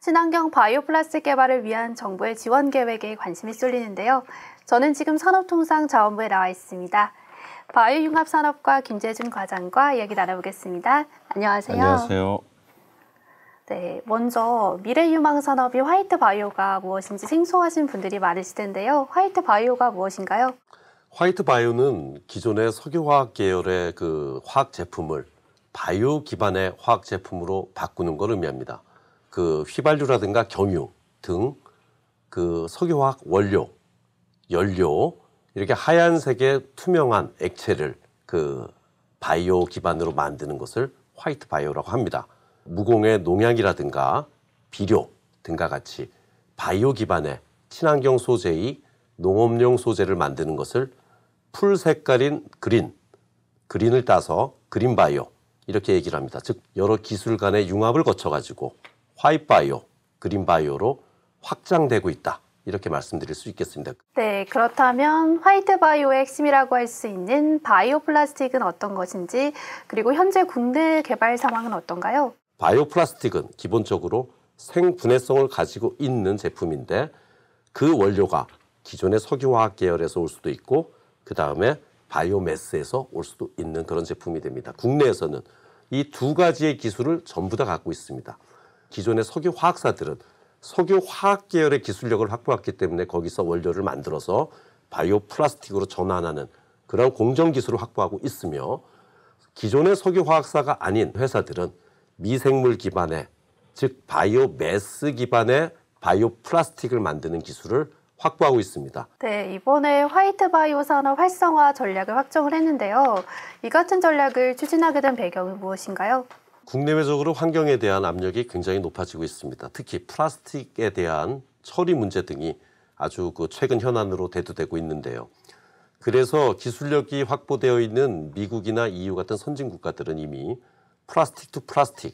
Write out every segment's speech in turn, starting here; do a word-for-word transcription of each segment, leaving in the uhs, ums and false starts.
친환경 바이오 플라스틱 개발을 위한 정부의 지원 계획에 관심이 쏠리는데요. 저는 지금 산업통상자원부에 나와 있습니다. 바이오 융합 산업과 김재준 과장과 이야기 나눠보겠습니다. 안녕하세요. 안녕하세요. 네, 먼저 미래 유망 산업이 화이트 바이오가 무엇인지 생소하신 분들이 많으실 텐데요. 화이트 바이오가 무엇인가요? 화이트 바이오는 기존의 석유화학 계열의 그 화학 제품을 바이오 기반의 화학 제품으로 바꾸는 걸 의미합니다. 그 휘발유라든가 경유 등 그 석유화학 원료, 연료 이렇게 하얀색의 투명한 액체를 그 바이오 기반으로 만드는 것을 화이트 바이오라고 합니다. 무공해 농약이라든가 비료 등과 같이 바이오 기반의 친환경 소재의 농업용 소재를 만드는 것을 풀 색깔인 그린, 그린을 따서 그린 바이오 이렇게 얘기를 합니다. 즉 여러 기술 간의 융합을 거쳐가지고 화이트 바이오, 그린 바이오로 확장되고 있다. 이렇게 말씀드릴 수 있겠습니다. 네, 그렇다면 화이트 바이오의 핵심이라고 할 수 있는 바이오 플라스틱은 어떤 것인지, 그리고 현재 국내 개발 상황은 어떤가요? 바이오 플라스틱은 기본적으로 생분해성을 가지고 있는 제품인데 그 원료가 기존의 석유화학 계열에서 올 수도 있고 그 다음에 바이오매스에서 올 수도 있는 그런 제품이 됩니다. 국내에서는 이 두 가지의 기술을 전부 다 갖고 있습니다. 기존의 석유화학사들은 석유화학 계열의 기술력을 확보했기 때문에 거기서 원료를 만들어서 바이오 플라스틱으로 전환하는 그런 공정 기술을 확보하고 있으며, 기존의 석유화학사가 아닌 회사들은 미생물 기반의, 즉 바이오매스 기반의 바이오 플라스틱을 만드는 기술을 확보하고 있습니다. 네, 이번에 화이트 바이오 산업 활성화 전략을 확정을 했는데요. 이 같은 전략을 추진하게 된 배경은 무엇인가요? 국내외적으로 환경에 대한 압력이 굉장히 높아지고 있습니다. 특히 플라스틱에 대한 처리 문제 등이 아주 그 최근 현안으로 대두되고 있는데요. 그래서 기술력이 확보되어 있는 미국이나 이유 같은 선진 국가들은 이미 플라스틱 투 플라스틱,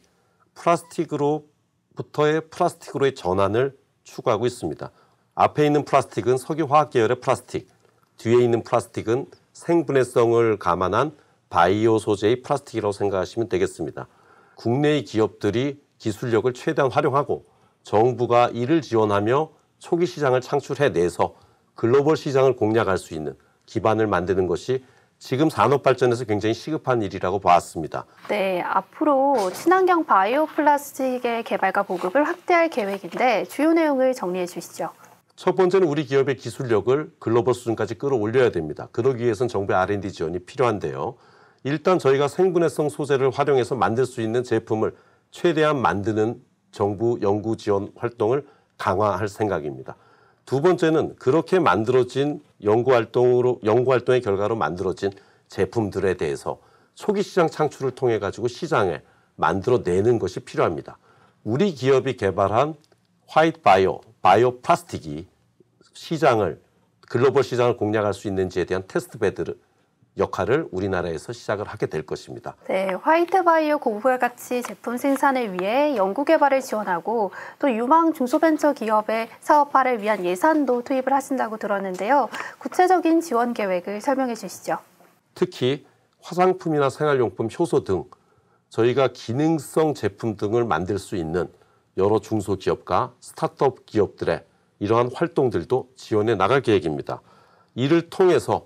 플라스틱으로부터의 플라스틱으로의 전환을 추구하고 있습니다. 앞에 있는 플라스틱은 석유화학 계열의 플라스틱, 뒤에 있는 플라스틱은 생분해성을 감안한 바이오 소재의 플라스틱이라고 생각하시면 되겠습니다. 국내의 기업들이 기술력을 최대한 활용하고 정부가 이를 지원하며 초기 시장을 창출해내서 글로벌 시장을 공략할 수 있는 기반을 만드는 것이 지금 산업 발전에서 굉장히 시급한 일이라고 보았습니다. 네, 앞으로 친환경 바이오 플라스틱의 개발과 보급을 확대할 계획인데 주요 내용을 정리해 주시죠. 첫 번째는 우리 기업의 기술력을 글로벌 수준까지 끌어올려야 됩니다. 그러기 위해서는 정부의 알 앤 디 지원이 필요한데요. 일단 저희가 생분해성 소재를 활용해서 만들 수 있는 제품을 최대한 만드는 정부 연구 지원 활동을 강화할 생각입니다. 두 번째는 그렇게 만들어진 연구 활동으로 연구 활동의 결과로 만들어진 제품들에 대해서 초기 시장 창출을 통해 가지고 시장에 만들어내는 것이 필요합니다. 우리 기업이 개발한 화이트 바이오, 바이오 플라스틱이 시장을 글로벌 시장을 공략할 수 있는지에 대한 테스트 베드 역할을 우리나라에서 시작을 하게 될 것입니다. 네, 화이트 바이오 고부가 가치 제품 생산을 위해 연구 개발을 지원하고 또 유망 중소벤처 기업의 사업화를 위한 예산도 투입을 하신다고 들었는데요. 구체적인 지원 계획을 설명해 주시죠. 특히 화장품이나 생활용품, 효소 등 저희가 기능성 제품 등을 만들 수 있는 여러 중소기업과 스타트업 기업들의 이러한 활동들도 지원해 나갈 계획입니다. 이를 통해서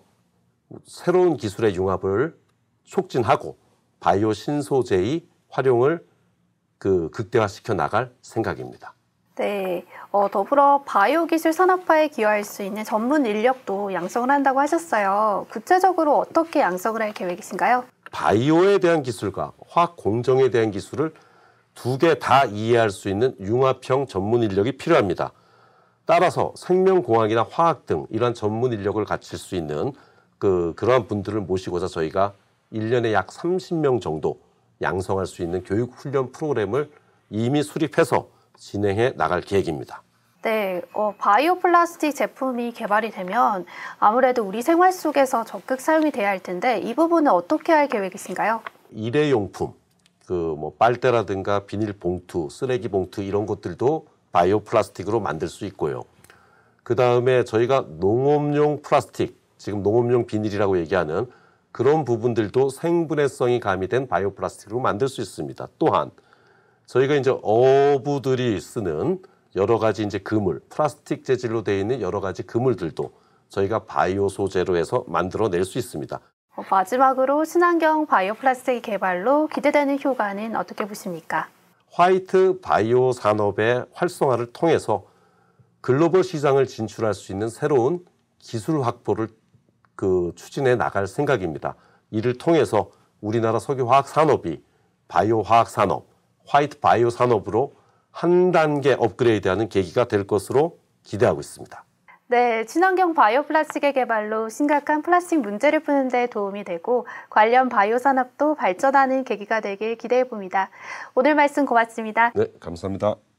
새로운 기술의 융합을 촉진하고 바이오 신소재의 활용을 그 극대화시켜 나갈 생각입니다. 네, 어, 더불어 바이오 기술 산업화에 기여할 수 있는 전문 인력도 양성을 한다고 하셨어요. 구체적으로 어떻게 양성을 할 계획이신가요? 바이오에 대한 기술과 화학 공정에 대한 기술을 두 개 다 이해할 수 있는 융합형 전문 인력이 필요합니다. 따라서 생명공학이나 화학 등 이러한 전문 인력을 갖출 수 있는 그, 그러한 분들을 모시고자 저희가 일 년에 약 삼십 명 정도 양성할 수 있는 교육 훈련 프로그램을 이미 수립해서 진행해 나갈 계획입니다. 네, 어, 바이오 플라스틱 제품이 개발이 되면 아무래도 우리 생활 속에서 적극 사용이 돼야 할 텐데 이 부분은 어떻게 할 계획이신가요? 일회용품, 그 뭐 빨대라든가 비닐봉투, 쓰레기 봉투 이런 것들도 바이오 플라스틱으로 만들 수 있고요. 그 다음에 저희가 농업용 플라스틱, 지금 농업용 비닐이라고 얘기하는 그런 부분들도 생분해성이 가미된 바이오 플라스틱으로 만들 수 있습니다. 또한 저희가 이제 어부들이 쓰는 여러 가지 이제 그물, 플라스틱 재질로 되어 있는 여러 가지 그물들도 저희가 바이오 소재로 해서 만들어낼 수 있습니다. 어, 마지막으로 친환경 바이오 플라스틱 개발로 기대되는 효과는 어떻게 보십니까? 화이트 바이오 산업의 활성화를 통해서 글로벌 시장을 진출할 수 있는 새로운 기술 확보를 그 추진해 나갈 생각입니다. 이를 통해서 우리나라 석유화학 산업이 바이오 화학 산업, 화이트 바이오 산업으로 한 단계 업그레이드하는 계기가 될 것으로 기대하고 있습니다. 네, 친환경 바이오 플라스틱의 개발로 심각한 플라스틱 문제를 푸는 데 도움이 되고 관련 바이오 산업도 발전하는 계기가 되길 기대해 봅니다. 오늘 말씀 고맙습니다. 네, 감사합니다.